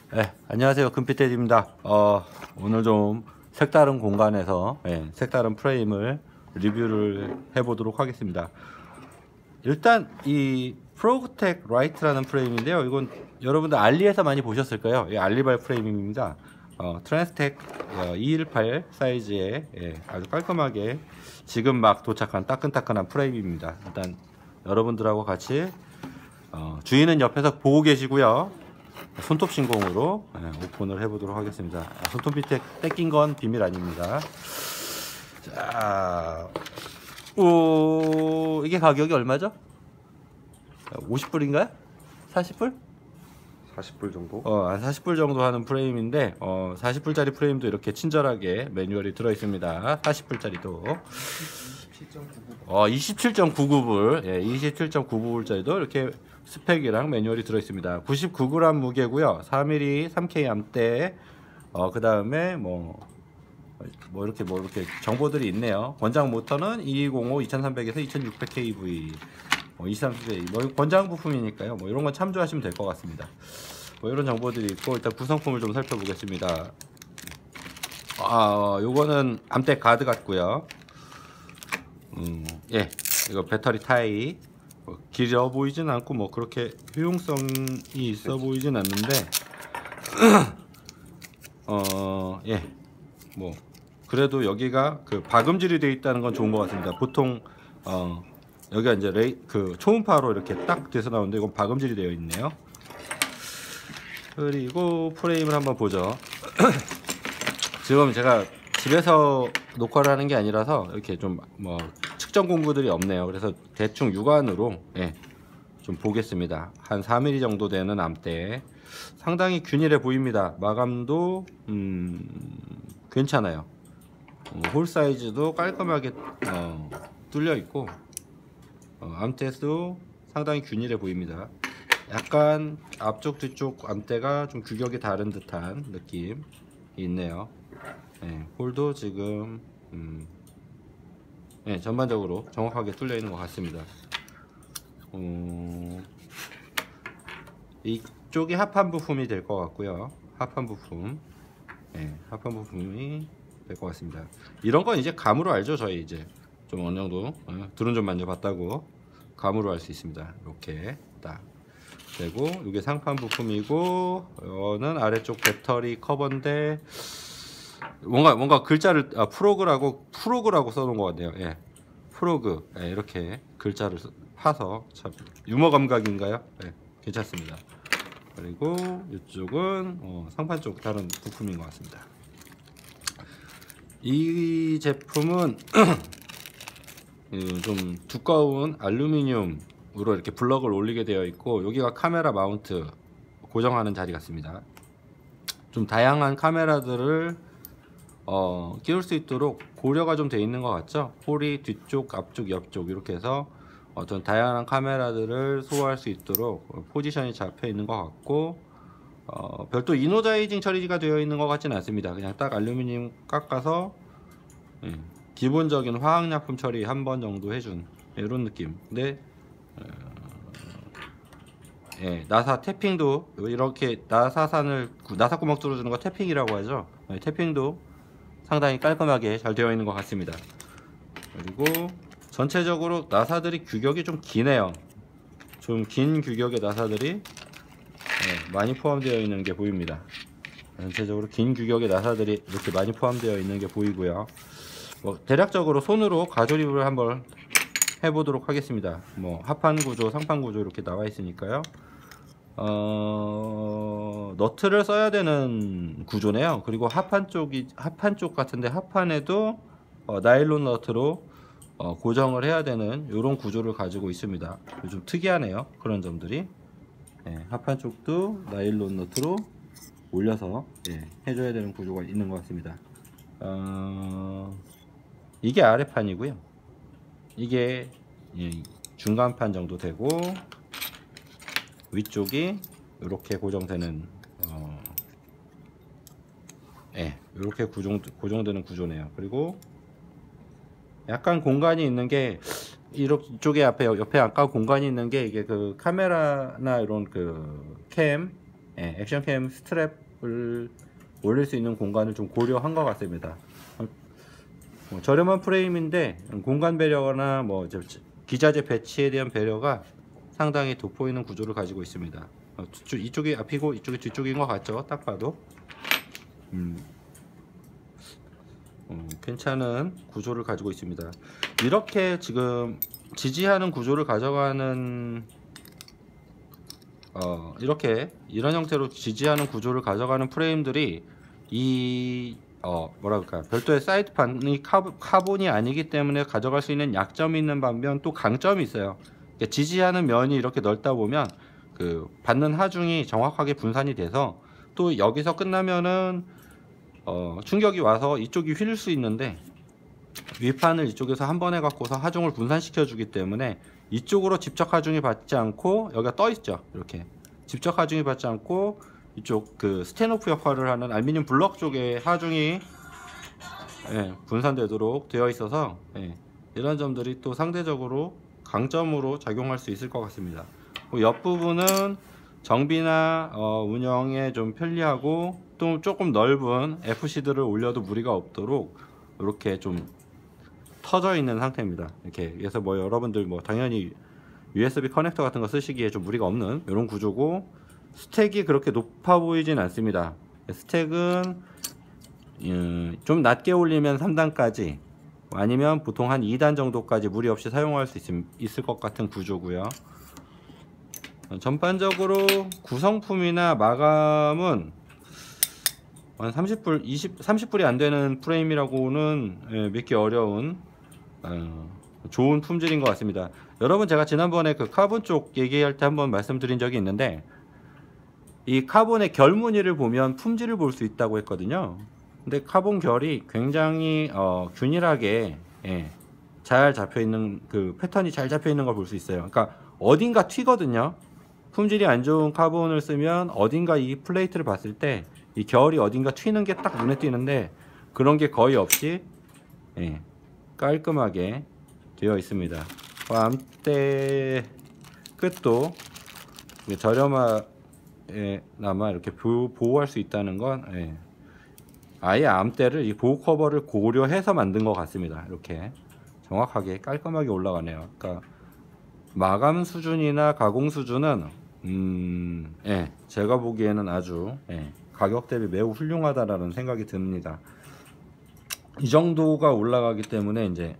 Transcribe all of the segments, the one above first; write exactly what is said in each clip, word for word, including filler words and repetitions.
네, 안녕하세요. 금빛대디입니다. 어, 오늘 좀 색다른 공간에서 예, 색다른 프레임을 리뷰를 해보도록 하겠습니다. 일단 이 프로그텍 라이트라는 프레임인데요. 이건 여러분들 알리에서 많이 보셨을 거예요. 이 알리발 프레임입니다. 어, 트랜스텍 어, 이백십팔 사이즈의 예, 아주 깔끔하게 지금 막 도착한 따끈따끈한 프레임입니다. 일단 여러분들하고 같이 어, 주인은 옆에서 보고 계시고요. 손톱 신공으로 예, 오픈을 해보도록 하겠습니다. 아, 손톱 밑에 떼낀 건 비밀 아닙니다. 자, 오, 이게 가격이 얼마죠? 오십 불인가요? 사십 불? 사십 불 정도? 어, 한 사십 불 정도 하는 프레임인데, 어, 사십 불짜리 프레임도 이렇게 친절하게 매뉴얼이 들어있습니다. 사십 불짜리도. 어, 이십칠 점 구구 불, 예, 이십칠 점 구구 불짜리도 이렇게 스펙이랑 매뉴얼이 들어있습니다. 구십구 그램 무게고요. 사 밀리미터 삼 케이 암대, 어, 그 다음에 뭐, 뭐 이렇게 뭐 이렇게 정보들이 있네요. 권장 모터는 이천이백오, 이천삼백에서 이천육백 케이브이, 뭐 이천삼백, 뭐 권장 부품이니까요. 뭐 이런 건 참조하시면 될 것 같습니다. 뭐 이런 정보들이 있고, 일단 구성품을 좀 살펴보겠습니다. 아, 요거는 암대 가드 같고요. 음, 예, 이거 배터리 타입. 뭐 길어 보이진 않고 뭐 그렇게 효용성이 있어 보이진 않는데, 어, 예, 뭐 그래도 여기가 그 박음질이 되어 있다는 건 좋은 것 같습니다. 보통 어, 여기가 이제 레이 그 초음파로 이렇게 딱 돼서 나오는데 이건 박음질이 되어 있네요. 그리고 프레임을 한번 보죠. 지금 제가 집에서 녹화를 하는 게 아니라서 이렇게 좀 뭐 측정 공구들이 없네요. 그래서 대충 육안으로 예, 좀 보겠습니다. 한 사 밀리미터 정도 되는 암대 상당히 균일해 보입니다. 마감도 음, 괜찮아요. 어, 홀 사이즈도 깔끔하게 어, 뚫려 있고 어, 암대도 상당히 균일해 보입니다. 약간 앞쪽 뒤쪽 암대가 좀 규격이 다른 듯한 느낌이 있네요. 네, 홀도 지금 음, 네, 전반적으로 정확하게 뚫려 있는 것 같습니다. 어, 이쪽이 합판 부품이 될 것 같고요. 합판 부품, 네, 합판 부품이 될 것 같습니다. 이런 건 이제 감으로 알죠. 저희 이제 좀 어느 정도 어, 드론 좀 만져봤다고 감으로 알 수 있습니다. 이렇게 딱 되고, 이게 상판 부품이고, 이거는 아래쪽 배터리 커버인데 뭔가 뭔가 글자를 아, 프로그라고 프로그라고 써놓은 것 같네요. 예, 프로그. 예, 이렇게 글자를 파서 참 유머 감각인가요? 예, 괜찮습니다. 그리고 이쪽은 어, 상판 쪽 다른 부품인 것 같습니다. 이 제품은 좀 두꺼운 알루미늄으로 이렇게 블럭을 올리게 되어 있고, 여기가 카메라 마운트 고정하는 자리 같습니다. 좀 다양한 카메라들을 어, 끼울 수 있도록 고려가 좀 되어 있는 것 같죠? 홀이 뒤쪽, 앞쪽, 옆쪽 이렇게 해서 어떤 다양한 카메라들을 소화할 수 있도록 포지션이 잡혀 있는 것 같고, 어, 별도 이노자이징 처리가 되어 있는 것 같지는 않습니다. 그냥 딱 알루미늄 깎아서 예, 기본적인 화학약품 처리 한 번 정도 해준 이런 느낌. 근데 어, 예, 나사 태핑도 이렇게 나사산을 나사 구멍 뚫어주는 거 태핑이라고 하죠. 예, 태핑도 상당히 깔끔하게 잘 되어 있는 것 같습니다. 그리고 전체적으로 나사들이 규격이 좀 기네요. 좀 긴 규격의 나사들이 네, 많이 포함되어 있는 게 보입니다. 전체적으로 긴 규격의 나사들이 이렇게 많이 포함되어 있는 게 보이고요. 뭐 대략적으로 손으로 가조립을 한번 해보도록 하겠습니다. 뭐 하판 구조, 상판 구조 이렇게 나와 있으니까요. 어, 너트를 써야 되는 구조네요. 그리고 하판 쪽이 하판 쪽 같은데 하판에도 어, 나일론 너트로 어, 고정을 해야 되는 이런 구조를 가지고 있습니다. 좀 특이하네요. 그런 점들이. 예, 하판 쪽도 나일론 너트로 올려서 예, 해줘야 되는 구조가 있는 것 같습니다. 어, 이게 아래판이고요. 이게 예, 중간판 정도 되고, 위쪽이 이렇게 고정되는 어, 예, 이렇게 고정, 고정되는 구조네요. 그리고 약간 공간이 있는 게 이렇게 이쪽에 앞에 옆에 아까 공간이 있는 게 이게 그 카메라나 이런 그 캠 예, 액션캠 스트랩을 올릴 수 있는 공간을 좀 고려한 것 같습니다. 뭐 저렴한 프레임인데 공간 배려나 뭐 기자재 배치에 대한 배려가 상당히 돋보이는 구조를 가지고 있습니다. 어, 이쪽이 앞이고 이쪽이 뒤쪽인 것 같죠? 딱 봐도. 음. 어, 괜찮은 구조를 가지고 있습니다. 이렇게 지금 지지하는 구조를 가져가는 어, 이렇게 이런 형태로 지지하는 구조를 가져가는 프레임들이 이 어, 뭐라 그럴까, 별도의 사이드판이 카보, 카본이 아니기 때문에 가져갈 수 있는 약점이 있는 반면 또 강점이 있어요. 그러니까 지지하는 면이 이렇게 넓다 보면 그 받는 하중이 정확하게 분산이 돼서 또 여기서 끝나면은 어, 충격이 와서 이쪽이 휠 수 있는데 윗판을 이쪽에서 한 번에 갖고서 하중을 분산시켜 주기 때문에 이쪽으로 직접 하중이 받지 않고, 여기가 떠 있죠, 이렇게 직접 하중이 받지 않고 이쪽 그 스탠오프 역할을 하는 알루미늄 블럭 쪽에 하중이 예, 분산되도록 되어 있어서 예, 이런 점들이 또 상대적으로 강점으로 작용할 수 있을 것 같습니다. 옆부분은 정비나 어, 운영에 좀 편리하고 또 조금 넓은 에프씨들을 올려도 무리가 없도록 이렇게 좀 터져 있는 상태입니다. 이렇게 그래서 뭐 여러분들 뭐 당연히 유에스비 커넥터 같은 거 쓰시기에 좀 무리가 없는 이런 구조고, 스택이 그렇게 높아 보이진 않습니다. 스택은 음, 좀 낮게 올리면 삼 단까지, 아니면 보통 한 이 단 정도까지 무리 없이 사용할 수 있, 있을 것 같은 구조고요. 전반적으로 구성품이나 마감은 한 삼십 불, 이십, 삼십 불이 안 되는 프레임이라고는 예, 믿기 어려운 어, 좋은 품질인 것 같습니다. 여러분, 제가 지난번에 그 카본 쪽 얘기할 때 한번 말씀드린 적이 있는데, 이 카본의 결 무늬를 보면 품질을 볼 수 있다고 했거든요. 근데 카본 결이 굉장히 어, 균일하게 예, 잘 잡혀 있는, 그 패턴이 잘 잡혀 있는 걸 볼 수 있어요. 그러니까 어딘가 튀거든요. 품질이 안 좋은 카본을 쓰면 어딘가 이 플레이트를 봤을 때 이 결이 어딘가 튀는 게 딱 눈에 띄는데 그런 게 거의 없이 예, 깔끔하게 되어 있습니다. 암대 끝도 저렴하게나마 이렇게 보호할 수 있다는 건 예, 아예 암대를 이 보호 커버를 고려해서 만든 것 같습니다. 이렇게 정확하게 깔끔하게 올라가네요. 그러니까 마감 수준이나 가공 수준은 음, 예, 제가 보기에는 아주 예, 가격 대비 매우 훌륭하다라는 생각이 듭니다. 이 정도가 올라가기 때문에 이제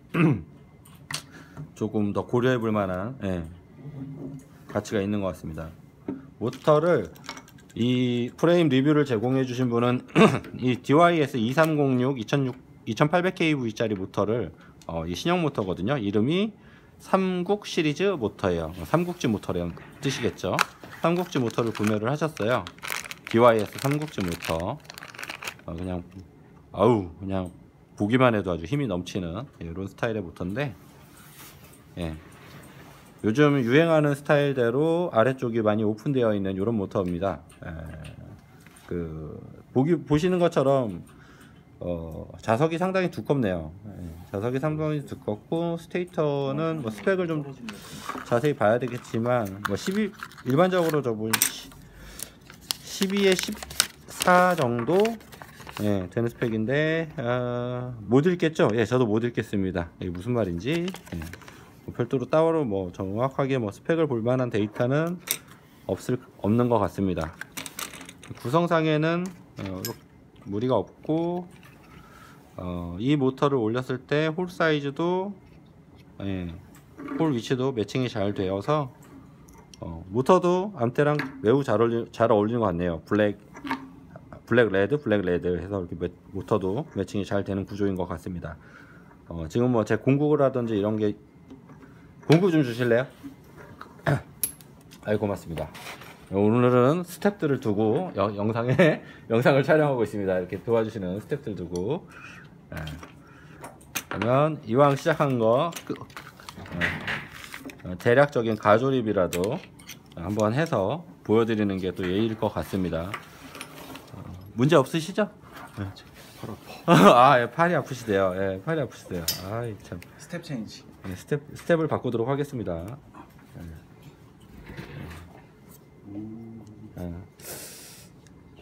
조금 더 고려해 볼 만한 예, 가치가 있는 것 같습니다. 모터를 이 프레임 리뷰를 제공해 주신 분은 이 디와이에스 이삼공육 이천팔백 케이브이 짜리 모터를 어, 이 신형 모터거든요. 이름이 삼국 시리즈 모터예요. 삼국지 모터라는 뜻이겠죠. 삼국지 모터를 구매를 하셨어요. 디와이에스 삼국지 모터. 어, 그냥 아우 그냥 보기만 해도 아주 힘이 넘치는 이런 스타일의 모터인데, 예, 요즘 유행하는 스타일대로 아래쪽이 많이 오픈되어 있는 이런 모터입니다. 에, 그 보기 보시는 것처럼 어, 자석이 상당히 두껍네요. 예, 자석이 상당히 두껍고 스테이터는 뭐 스펙을 좀 자세히 봐야 되겠지만 뭐 십이, 일반적으로 저분 십이에 십사 정도 예, 되는 스펙인데 어, 못 읽겠죠? 예, 저도 못 읽겠습니다. 이게 무슨 말인지. 예, 뭐 별도로 따로 뭐 정확하게 뭐 스펙을 볼 만한 데이터는 없을 없는 것 같습니다. 구성상에는 어, 무리가 없고 어, 이 모터를 올렸을 때 홀 사이즈도 예, 홀 위치도 매칭이 잘 되어서 어, 모터도 암대랑 매우 잘, 어울리, 잘 어울리는 것 같네요. 블랙 블랙 레드 블랙 레드 해서 이렇게 매, 모터도 매칭이 잘 되는 구조인 것 같습니다. 어, 지금 뭐 제 공구라든지 이런 게 공구 좀 주실래요? 아이 고맙습니다. 오늘은 스탭들을 두고 여, 영상에 영상을 촬영하고 있습니다. 이렇게 도와주시는 스탭들 두고. 예. 그러면 이왕 시작한 거 그, 어, 대략적인 가조립이라도 한번 해서 보여드리는 게 또 예의일 것 같습니다. 어, 문제 없으시죠? 네, 팔 아파. 아, 예, 팔이 아프시대요. 예, 팔이 아프시대요. 아이 참. 스텝 체인지. 예, 스텝 스텝을 바꾸도록 하겠습니다. 예. 예.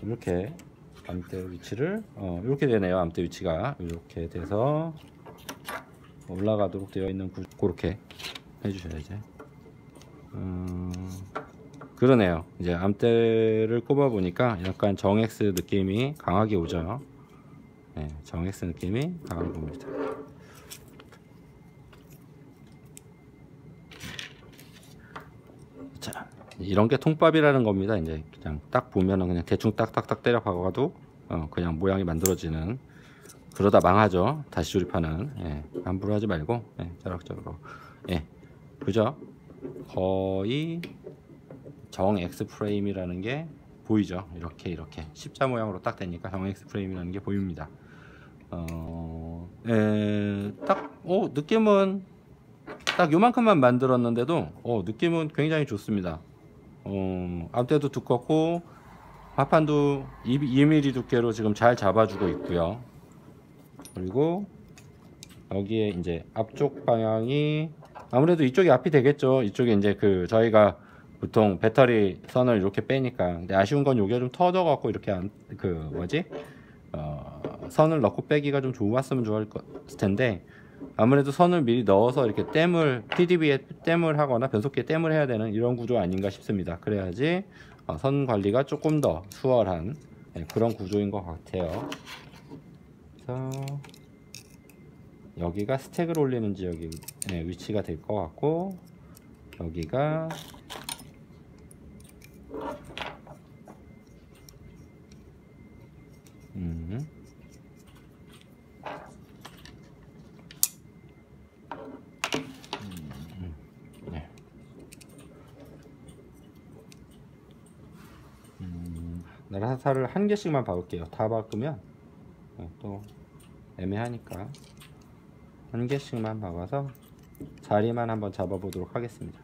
이렇게 암대 위치를 어, 이렇게 되네요. 암대 위치가 이렇게 돼서 올라가도록 되어 있는 구, 그렇게 해주셔야지. 음, 그러네요. 이제 암대를 꼽아 보니까 약간 정X 느낌이 강하게 오죠. 네, 정X 느낌이 강하게 옵니다. 자, 이런 게 통밥이라는 겁니다. 이제 그냥 딱 보면은 그냥 대충 딱딱딱 때려 박아도 어, 그냥 모양이 만들어지는. 그러다 망하죠. 다시 조립하는. 예, 함부로 하지 말고 예, 자락적으로. 예, 그죠? 거의 정 X 프레임이라는 게 보이죠. 이렇게 이렇게 십자 모양으로 딱 되니까 정 X 프레임이라는 게 보입니다. 어, 에, 딱, 어, 느낌은 딱 요만큼만 만들었는데도 어, 느낌은 굉장히 좋습니다. 어, 앞대도 두껍고 하판도 이 밀리미터 두께로 지금 잘 잡아주고 있고요. 그리고 여기에 이제 앞쪽 방향이 아무래도 이쪽이 앞이 되겠죠. 이쪽에 이제 그 저희가 보통 배터리 선을 이렇게 빼니까. 근데 아쉬운 건 여기가 좀 터져 갖고 이렇게 안, 그 뭐지 어, 선을 넣고 빼기가 좀 좋았으면 좋을 것 텐데, 아무래도 선을 미리 넣어서 이렇게 댐을 피디비에 댐을 하거나 변속기에 댐을 해야 되는 이런 구조 아닌가 싶습니다. 그래야지 어, 선 관리가 조금 더 수월한 네, 그런 구조인 것 같아요. 그래서 여기가 스택을 올리는 지역이 네, 위치가 될 것 같고, 여기가 음. 음, 네. 음, 나라사를 한 개씩만 박을게요. 다 박으면 어, 또 애매하니까 한 개씩만 박아서 자리만 한번 잡아보도록 하겠습니다.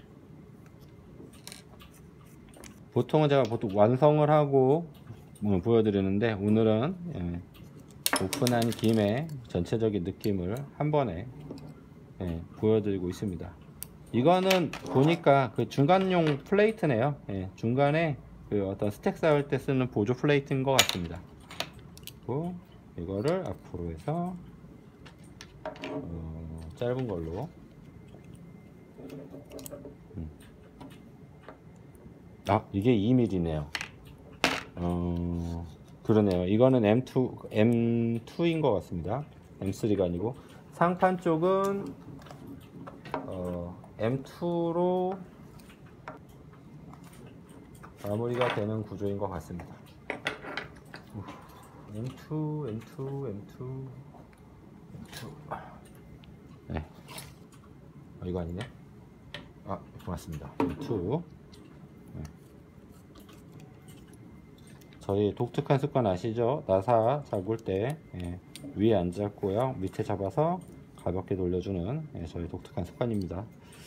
보통은 제가 보통 완성을 하고 뭐 보여드리는데, 오늘은 예, 오픈한 김에 전체적인 느낌을 한 번에 예, 보여드리고 있습니다. 이거는 보니까 그 중간용 플레이트네요. 예, 중간에 그 어떤 스택 쌓을 때 쓰는 보조 플레이트인 것 같습니다. 그리고 이거를 앞으로 해서 어, 짧은 걸로 음. 아, 이게 이 밀리미터네요. 어, 그러네요. 이거는 엠 투, 엠 투인 것 같습니다. 엠 쓰리가 아니고. 상판 쪽은 어, 엠 투로 마무리가 되는 구조인 것 같습니다. 엠 투, 엠 투, 엠 투, 엠 투. 네. 어, 이거 아니네. 아, 고맙습니다. 엠 투. 네. 저희 독특한 습관 아시죠? 나사 잡을 때 예, 위에 안 잡고요, 밑에 잡아서 가볍게 돌려주는 예, 저희 독특한 습관입니다.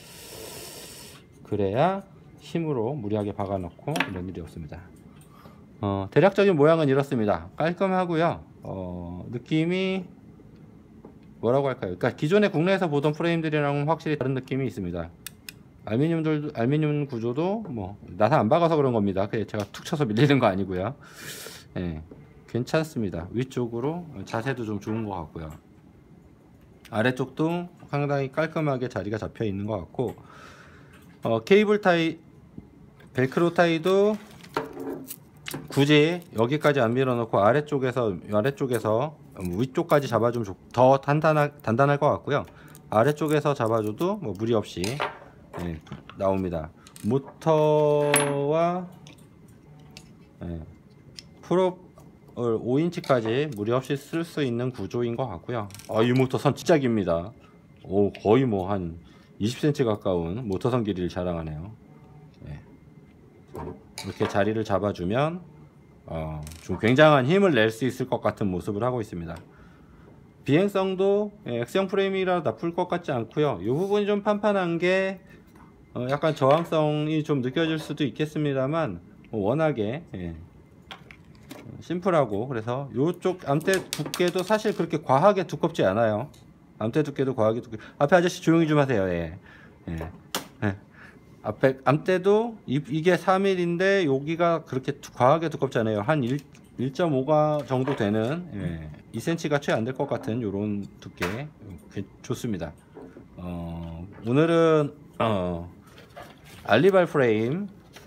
그래야 힘으로 무리하게 박아놓고 이런 일이 없습니다. 어, 대략적인 모양은 이렇습니다. 깔끔하고요. 어, 느낌이 뭐라고 할까요? 그러니까 기존에 국내에서 보던 프레임들이랑은 확실히 다른 느낌이 있습니다. 알루미늄들, 알루미늄 구조도 뭐 나사 안 박아서 그런 겁니다. 그냥 제가 툭 쳐서 밀리는 거 아니고요. 예, 괜찮습니다. 위쪽으로 자세도 좀 좋은 것 같고요. 아래쪽도 상당히 깔끔하게 자리가 잡혀 있는 것 같고, 어, 케이블 타이, 벨크로 타이도 굳이 여기까지 안 밀어놓고 아래쪽에서 아래쪽에서 위쪽까지 잡아주면 더 단단하, 단단할 것 같고요. 아래쪽에서 잡아줘도 뭐 무리 없이 예, 나옵니다. 모터와 예, 풀업을 오 인치까지 무리 없이 쓸 수 있는 구조인 것 같고요. 아, 이 모터 선 진짜 깁니다. 오, 거의 뭐 한 이십 센티미터 가까운 모터선 길이를 자랑하네요. 예. 이렇게 자리를 잡아주면 어, 좀 굉장한 힘을 낼 수 있을 것 같은 모습을 하고 있습니다. 비행성도 예, 액션 프레임이라 나쁠 것 같지 않고요. 이 부분이 좀 판판한 게 어, 약간 저항성이 좀 느껴질 수도 있겠습니다만 어, 워낙에 예, 심플하고, 그래서 이쪽 암대 두께도 사실 그렇게 과하게 두껍지 않아요. 암대 두께도 과하게 두께. 앞에 아저씨 조용히 좀 하세요. 예. 예. 예. 앞에 암대도 이, 이게 삼 밀인데 여기가 그렇게 두, 과하게 두껍지 않아요. 한 일, 일 점 오가 정도 되는 예, 이 센티미터가 채 안 될 것 같은 요런 두께 좋습니다. 어, 오늘은 어, 알리발 프레임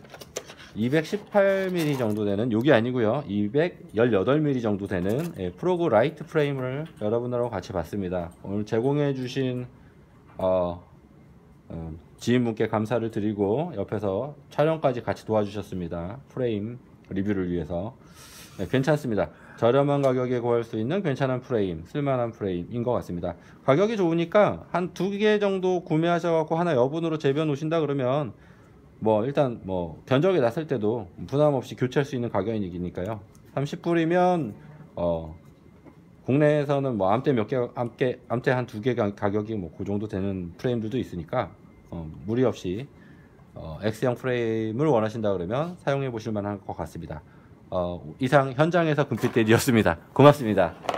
이백십팔 밀리미터 정도 되는 요게 아니고요, 이백십팔 밀리미터 정도 되는 예, 프로그 라이트 프레임을 여러분들하고 같이 봤습니다. 오늘 제공해 주신 어, 어, 지인분께 감사를 드리고 옆에서 촬영까지 같이 도와주셨습니다. 프레임 리뷰를 위해서. 네, 괜찮습니다. 저렴한 가격에 구할 수 있는 괜찮은 프레임, 쓸만한 프레임인 것 같습니다. 가격이 좋으니까 한 두 개 정도 구매하셔갖고 하나 여분으로 재변 오신다 그러면 뭐 일단 뭐 견적이 났을 때도 부담 없이 교체할 수 있는 가격이니까요. 삼십 불이면 어 국내에서는 뭐 암대 몇 개, 암대, 암대 한 두 개 가격이 뭐 그 정도 되는 프레임들도 있으니까 어, 무리 없이 어, X형 프레임을 원하신다 그러면 사용해 보실 만한 것 같습니다. 어, 이상 현장에서 금빛대리였습니다. 고맙습니다.